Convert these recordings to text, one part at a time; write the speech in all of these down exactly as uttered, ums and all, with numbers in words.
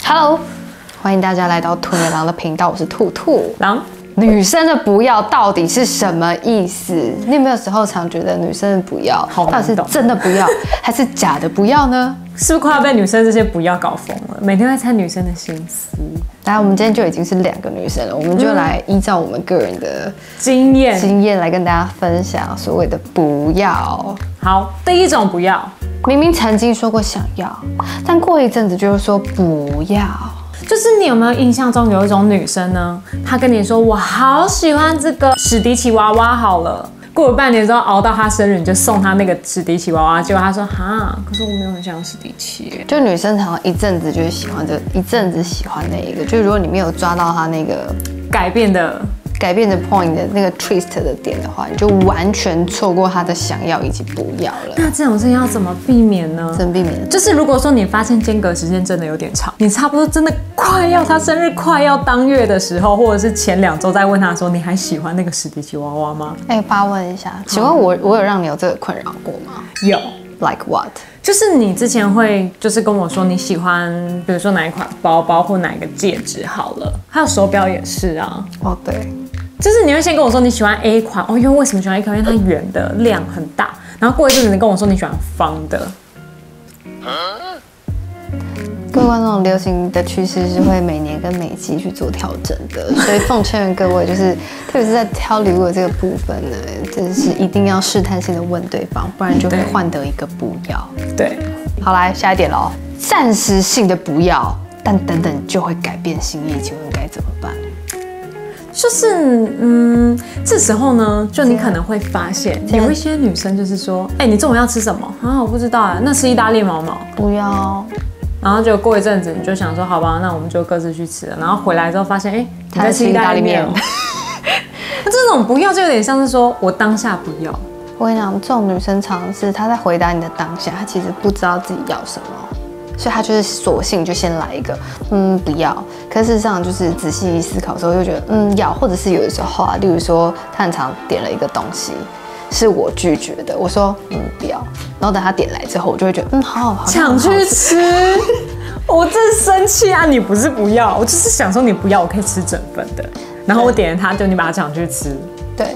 Hello， 欢迎大家来到兔女郎的频道，我是兔兔郎。 女生的不要到底是什么意思？你有没有时候常觉得女生的不要到底是真的不要，还是假的不要呢？ 是不是快要被女生这些不要搞疯了？每天在猜女生的心思。 来，我们今天就已经是两个女生了，我们就来依照我们个人的经验经验来跟大家分享所谓的不要。 好，第一种不要， 明明曾经说过想要，但过一阵子就会说不要。 就是你有没有印象中有一种女生呢？她跟你说我好喜欢这个史迪奇娃娃，好了，过了半年之后熬到她生日，你就送她那个史迪奇娃娃，结果她说哈，可是我没有很想要史迪奇。 就女生常常一阵子就是喜欢这个，一阵子喜欢那一个，就如果你没有抓到她那个改变的。 改变的 point 的那个 twist 的点的话，你就完全错过他的想要以及不要了。 那这种事情要怎么避免呢？ 怎么避免？ 就是如果说你发现间隔时间真的有点长，你差不多真的快要他生日快要当月的时候，或者是前两周再问他说，你还喜欢那个史迪奇娃娃吗？ 哎、欸，八问一下，请问我我有让你有这个困扰过吗？ 有。 Like what？ 就是你之前会就是跟我说你喜欢，比如说哪一款包包或哪一个戒指好了，还有手表也是啊。 哦，对。 就是你会先跟我说你喜欢 A 款哦，因为为什么喜欢 A 款？因为它圆的量很大。然后过一阵子你跟我说你喜欢方的。 各位观众，流行的趋势是会每年跟每季去做调整的，所以奉劝各位，就是特别是在挑礼物的这个部分呢，就是一定要试探性的问对方，不然就会换得一个不要。 对， 好来下一点喽，暂时性的不要，但等等就会改变心意，请问该怎么办？ 就是，嗯，这时候呢，就你可能会发现，有一些女生就是说，哎、欸，你中午要吃什么啊？我不知道啊，那吃意大利毛毛。 不要。 然后就过一阵子，你就想说，好吧，那我们就各自去吃了。然后回来之后发现，哎、欸，你在吃意大利面。那这种不要就有点像是说我当下不要。 我跟你讲，这种女生常常是她在回答你的当下，她其实不知道自己要什么。所以他就是索性就先来一个，嗯，不要。可是事实上就是仔细思考之后，又觉得嗯要，或者是有的时候啊，例如说他很常点了一个东西，是我拒绝的，我说嗯不要，然后等他点来之后，我就会觉得嗯好好好， 抢去吃。我真生气啊！你不是不要，我就是想说你不要，我可以吃整份的。然后我点了它，就你把它抢去吃。 对。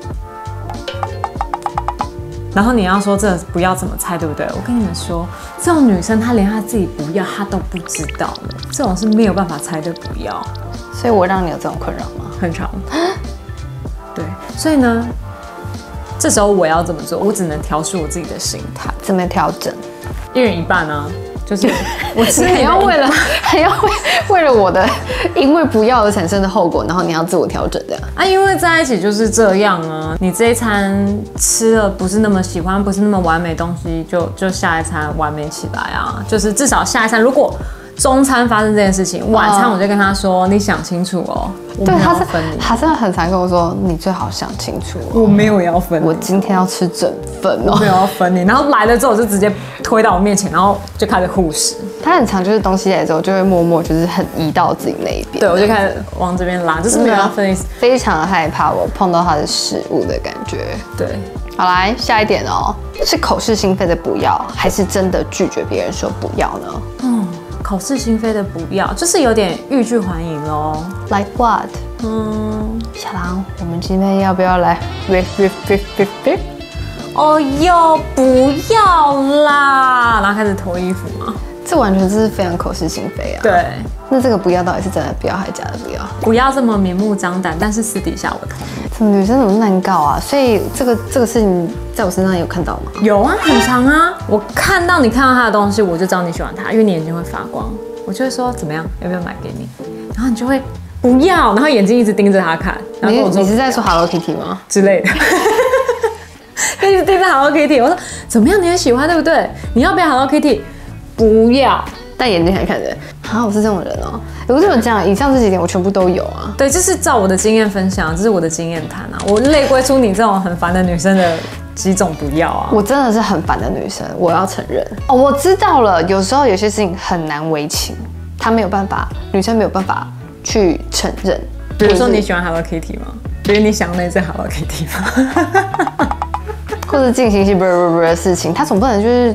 然后你要说这不要怎么猜，对不对？我跟你们说，这种女生她连她自己不要她都不知道了，这种是没有办法猜的不要。 所以我让你有这种困扰吗？ 很长。对，所以呢，这时候我要怎么做？我只能调试我自己的心态。 怎么调整？ 一人一半啊。就是我你还要为了还要为为了我的因为不要而产生的后果，然后你要自我调整的啊，因为在一起就是这样啊。你这一餐吃了不是那么喜欢，不是那么完美的东西，就就下一餐完美起来啊。就是至少下一餐，如果中餐发生这件事情，晚餐我就跟他说，你想清楚哦。 对，他是他真的很常跟我说，你最好想清楚哦。 我没有要分你， 我今天要吃整份哦。 我没有要分你，然后来了之后就直接推到我面前，然后就开始护食。 他很常就是东西来之后就会默默就是很移到自己那一边。 对，我就开始往这边拉，就是没有要分意思。 非常害怕我碰到他的食物的感觉。 对， 好来下一点哦，是口是心非的不要，还是真的拒绝别人说不要呢？ 嗯。口是心非的不要，就是有点欲拒还迎咯。 Like what？ 嗯， 小狼，我们今天要不要来 riff riff riff riff riff？ 哦哟，不要啦！然后开始脱衣服嘛。 这完全就是非常口是心非啊。 对。 那这个不要到底是真的不要还是假的不要？ 不要这么明目张胆，但是私底下我同意。 怎么女生怎么难搞啊？所以这个这个事情在我身上有看到吗？ 有啊，很长啊。我看到你看到他的东西，我就知道你喜欢他，因为你眼睛会发光。我就会说怎么样，要不要买给你？然后你就会不要，然后眼睛一直盯着他看。然后跟我说你, 你是在说 Hello Kitty 吗？ 之类的。一直盯着 Hello Kitty， 我说怎么样，你也喜欢对不对？你要不要 Hello Kitty？ 不要。 但眼睛还看着，啊，我是这种人哦。我怎么讲？以上这几点我全部都有啊。 对，就是照我的经验分享，这是我的经验谈啊。我类归出你这种很烦的女生的几种不要啊。 我真的是很烦的女生，我要承认。哦，我知道了。有时候有些事情很难为情，她没有办法，女生没有办法去承认。 比如说你喜欢 Hello Kitty 吗？比如你想那只 Hello Kitty 吗？ 或者进行一些不不不的事情，她总不能就是。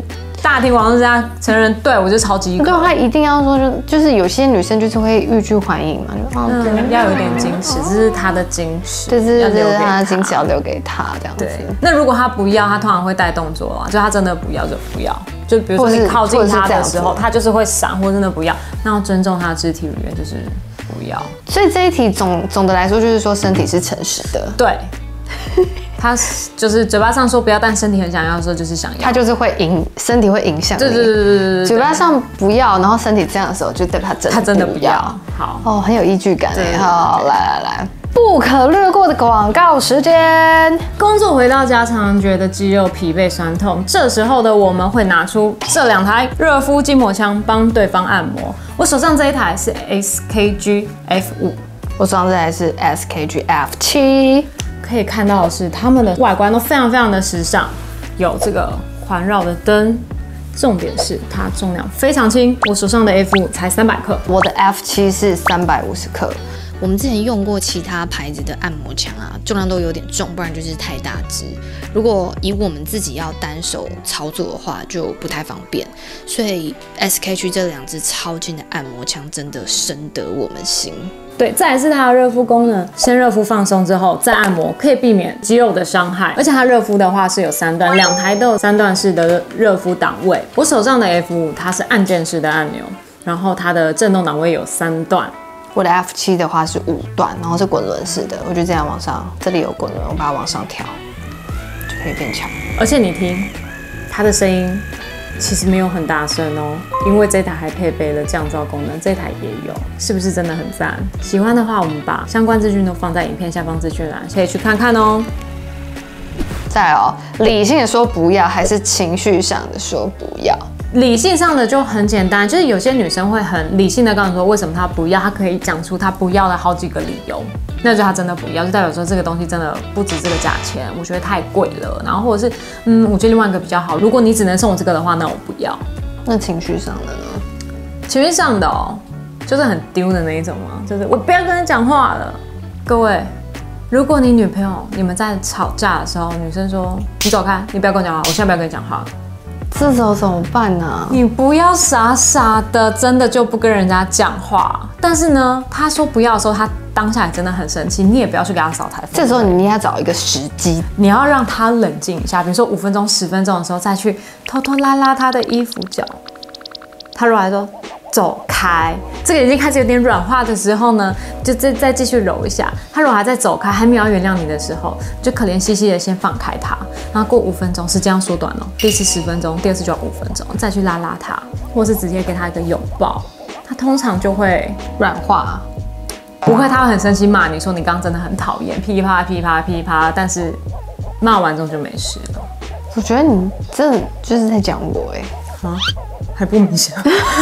大庭广众之下承认，对我就超级。 对，他一定要说就就是有些女生就是会欲拒还迎嘛，就哦、 嗯，要有点矜持，这是他的矜持， 对对对，他的矜持要留给他这样子。 对，那如果他不要，他通常会带动作啊，就他真的不要就不要，就比如说你靠近他的时候，他就是会闪，或真的不要，那要尊重他的肢体语言，就是不要。 所以这一题总总的来说就是说身体是诚实的， 对。他就是嘴巴上说不要，但身体很想要的时候就是想要， 他就是会影身体会影响你。 对对对对对， 嘴巴上不要，然后身体这样的时候，就代表他真的他真的不要。 好哦，很有依据感哎。好，来来来，不可略过的广告时间。 工作回到家，常常觉得肌肉疲惫酸痛，这时候的我们会拿出这两台热敷筋膜枪帮对方按摩。我手上这一台是 S K G F 五， 我手上这台是 S K G F 七。 可以看到的是，它们的外观都非常非常的时尚，有这个环绕的灯，重点是它重量非常轻。我手上的 F 五才三百克， 我的 F 七是三百五十克。 我们之前用过其他牌子的按摩枪啊，重量都有点重，不然就是太大支。如果以我们自己要单手操作的话，就不太方便。所以 S K G 这两支超轻的按摩枪真的深得我们心。 对，再来是它的热敷功能，先热敷放松之后再按摩，可以避免肌肉的伤害。而且它热敷的话是有三段，两台都有三段式的热敷档位。我手上的 F 五它是按键式的按钮，然后它的震动档位有三段。 我的 F 七的话是五段，然后是滚轮式的，我就这样往上，这里有滚轮，我把它往上调，就可以变强。 而且你听，它的声音其实没有很大声哦，因为这台还配备了降噪功能，这台也有，是不是真的很赞？喜欢的话，我们把相关资讯都放在影片下方资讯栏，可以去看看哦。 再来哦，理性的说不要，还是情绪上的说不要？ 理性上的就很简单，就是有些女生会很理性的告诉你说为什么她不要，她可以讲出她不要的好几个理由，那就她真的不要，就代表说这个东西真的不值这个价钱，我觉得太贵了，然后或者是嗯，我觉得另外一个比较好，如果你只能送我这个的话，那我不要。 那情绪上的呢？ 情绪上的哦，就是很丢的那一种嘛，就是我不要跟你讲话了。各位，如果你女朋友你们在吵架的时候，女生说你走开，你不要跟我讲话，我现在不要跟你讲话。 这时候怎么办呢、啊？ 你不要傻傻的，真的就不跟人家讲话。但是呢，他说不要的时候，他当下也真的很生气，你也不要去给他扫台风。 这时候你要找一个时机， 你要让他冷静一下，比如说五分钟、十分钟的时候，再去偷偷拉拉他的衣服角。他如果来说走开，这个已经开始有点软化的时候呢，就再再继续揉一下。他如果还在走开，还没有要原谅你的时候，就可怜兮兮的先放开他，然后过五分钟，时间要缩短了，第一次十分钟，第二次就要五分钟，再去拉拉他，或是直接给他一个拥抱，他通常就会软化。 不会，他会很生气骂你说你刚刚真的很讨厌，噼啪噼啪噼啪，但是骂完之后就没事了。 我觉得你真的就是在讲我哎、 欸，啊，还不明显。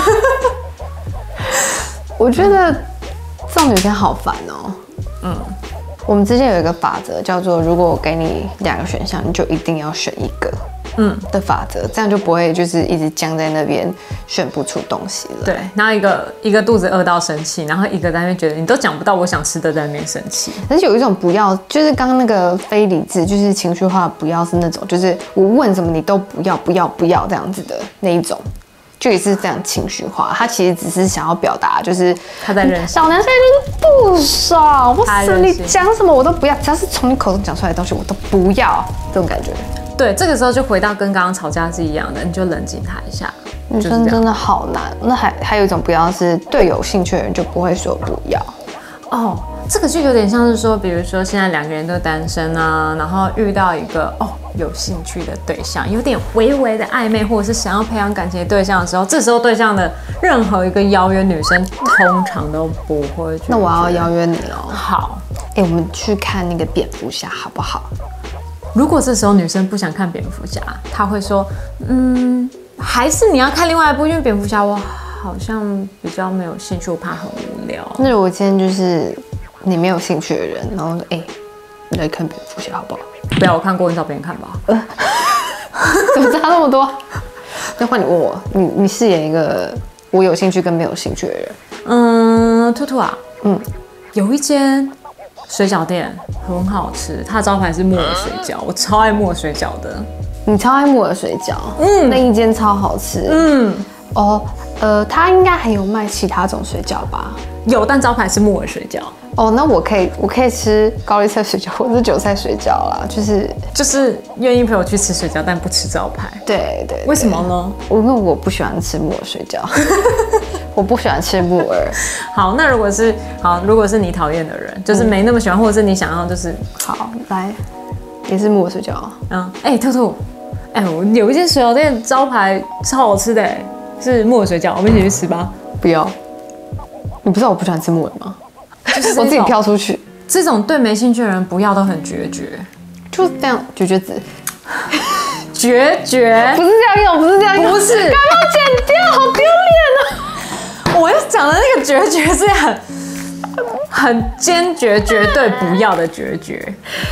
我觉得这种女生好烦哦。嗯，我们之前有一个法则叫做，如果我给你两个选项，你就一定要选一个。嗯的法则，这样就不会就是一直僵在那边选不出东西了。 对，然后一个一个肚子饿到生气，然后一个在那边觉得你都讲不到我想吃的，在那边生气。 但是有一种不要，就是刚刚那个非理智，就是情绪化不要是那种，就是我问什么你都不要不要不要这样子的那一种。就也是这样情绪化，他其实只是想要表达，就是他在任性。 老娘现在就是不爽，我死你讲什么我都不要，只要是从你口中讲出来的东西我都不要，这种感觉。 对，这个时候就回到跟刚刚吵架是一样的，你就冷静他一下。 女生真的好难。那还还有一种不要是对有兴趣的人就不会说不要。 哦，这个就有点像是说，比如说现在两个人都单身啊，然后遇到一个哦有兴趣的对象，有点微微的暧昧，或者是想要培养感情的对象的时候，这时候对象的任何一个邀约，女生通常都不会去。 那我要邀约你哦。 好， 哎、欸，我们去看那个蝙蝠侠好不好？ 如果这时候女生不想看蝙蝠侠，她会说，嗯，还是你要看另外一部，因为蝙蝠侠我好像比较没有兴趣，我怕很无聊。 那如果今天就是你没有兴趣的人，然后说，哎、欸，你来看蝙蝠侠好不好？ 不要，我看过，你找别人看吧。呃、 怎么差那么多？那换你问我，你你饰演一个我有兴趣跟没有兴趣的人。 嗯，兔兔啊， 嗯， 有一间水饺店很好吃，它的招牌是木耳水饺，我超爱木耳水饺的。 你超爱木耳水饺，嗯，那一间超好吃，嗯，哦，呃，它应该还有卖其他种水饺吧？ 有，但招牌是木耳水饺。 哦，那我可以，我可以吃高丽菜水饺或者是韭菜水饺啦，就是就是愿意陪我去吃水饺，但不吃招牌。 对 对, 对。 为什么呢？ 我因为我不喜欢吃木耳水饺，我不喜欢吃木耳。 好，那如果是好，如果是你讨厌的人，就是没那么喜欢，嗯、或者是你想要就是好来，也是木耳水饺。 嗯，哎、欸，兔兔，哎、欸，我有一间水饺店招牌超好吃的，是木耳水饺，我们一起去吃吧。 不要，你不知道我不喜欢吃木耳吗？就是我自己飘出去。 这种对没兴趣的人不要都很决绝， 就这样绝绝子， 决绝不是这样用，不是这样用， 不是， 刚刚剪掉，好丢脸啊！我要讲的那个决绝是很很坚决、绝对不要的决绝。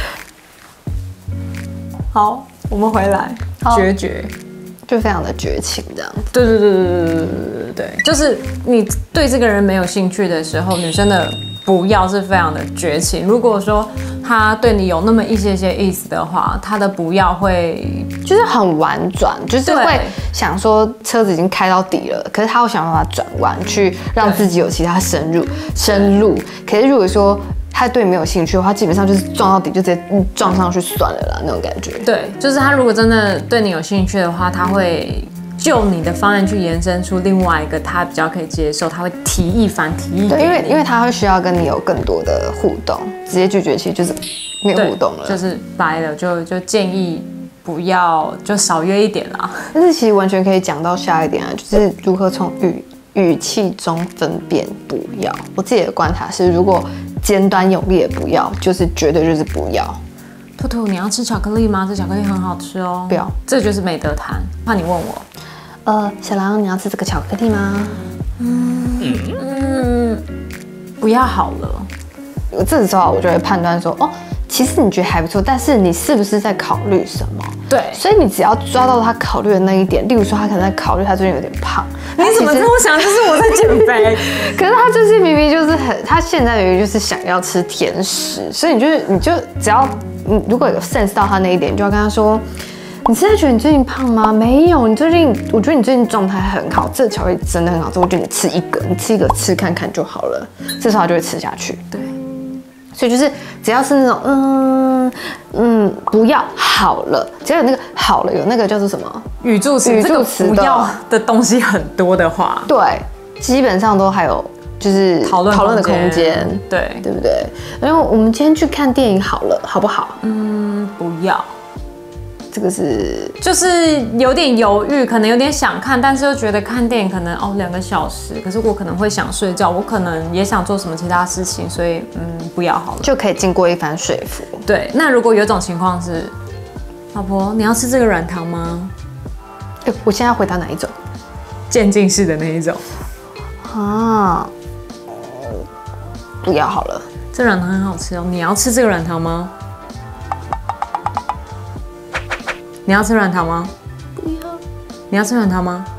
好，我们回来，决绝。 就非常的绝情这样子。 对对对对对对对对，就是你对这个人没有兴趣的时候，女生的不要是非常的绝情。如果说他对你有那么一些些意思的话，他的不要会就是很婉转，就是会想说车子已经开到底了，可是他会想办法转弯去让自己有其他深入深入。可是如果说他对你没有兴趣的话，基本上就是撞到底就直接撞上去算了啦，那种感觉。 对，就是他如果真的对你有兴趣的话，他会就你的方案去延伸出另外一个他比较可以接受，他会提议反提议。 对，因为因为他会需要跟你有更多的互动，直接拒绝其实就是没有互动了， 就是掰了，就就建议不要就少约一点啦。 但是其实完全可以讲到下一点啊，就是如何从语语气中分辨不要。我自己的观察是，如果尖端有力的不要，就是绝对就是不要。 兔兔，你要吃巧克力吗？这巧克力很好吃哦。 不要， 这就是没得谈。怕你问我， 呃，小狼，你要吃这个巧克力吗？ 嗯嗯，不要好了。 我这时候我就会判断说，哦，其实你觉得还不错，但是你是不是在考虑什么？ 对， 所以你只要抓到他考虑的那一点，例如说他可能在考虑他最近有点胖， 你怎么这么想？就是我在减肥， 可是他就是明明就是很，他现在明明就是想要吃甜食，所以你就是你就只要你如果有 sense 到他那一点，你就要跟他说，你是在觉得你最近胖吗？没有，你最近我觉得你最近状态很好，这个巧克力真的很好吃，我觉得你吃一个，你吃一个吃看看就好了，这时候他就会吃下去。 对。 所以就是只要是那种嗯嗯不要好了，只要有那个好了有那个叫做什么语助词， 语助词不要的东西很多的话， 对，基本上都还有就是讨论讨论的空间， 对对不对？然后我们今天去看电影好了，好不好？ 嗯，不要。 这个是就是有点犹豫，可能有点想看，但是又觉得看电影可能哦两个小时，可是我可能会想睡觉，我可能也想做什么其他事情，所以嗯不要好了， 就可以经过一番说服。 对，那如果有一种情况是，老婆你要吃这个软糖吗？ 欸、我现在要回答哪一种？ 渐进式的那一种啊，不要好了， 这软糖很好吃哦，你要吃这个软糖吗？你要吃软糖吗？ 不要。 你要吃软糖吗？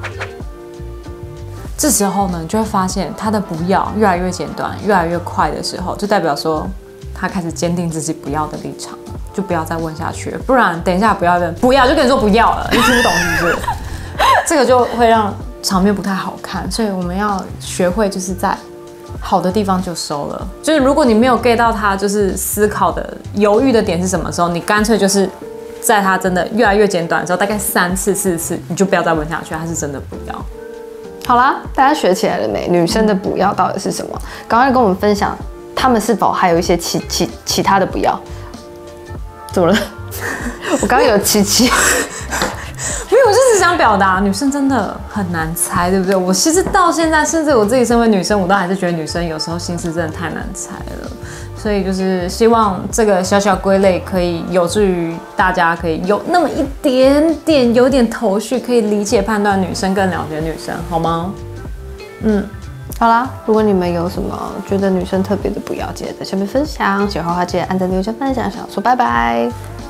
这时候呢，你就会发现他的不要越来越简短，越来越快的时候，就代表说他开始坚定自己不要的立场了，就不要再问下去了，不然等一下不要问，不要就跟你说不要了，你听不懂是不是？这个就会让场面不太好看，所以我们要学会就是在好的地方就收了。就是如果你没有 get 到他就是思考的犹豫的点是什么时候，你干脆就是。在他真的越来越简短的时候，大概三次、四次，你就不要再问下去，他是真的不要。 好啦，大家学起来了没？女生的不要到底是什么？赶快跟我们分享，他们是否还有一些其其其他的不要？怎么了？我刚刚有七七， 没有，我就是想表达，女生真的很难猜，对不对？我其实到现在，甚至我自己身为女生，我都还是觉得女生有时候心思真的太难猜了。所以就是希望这个小小归类可以有助于大家，可以有那么一点点有点头绪，可以理解判断女生，更了解女生，好吗？嗯， 好啦，如果你们有什么觉得女生特别的不要，记得在下面分享。喜欢的话记得按赞、留言、分享，想说拜拜。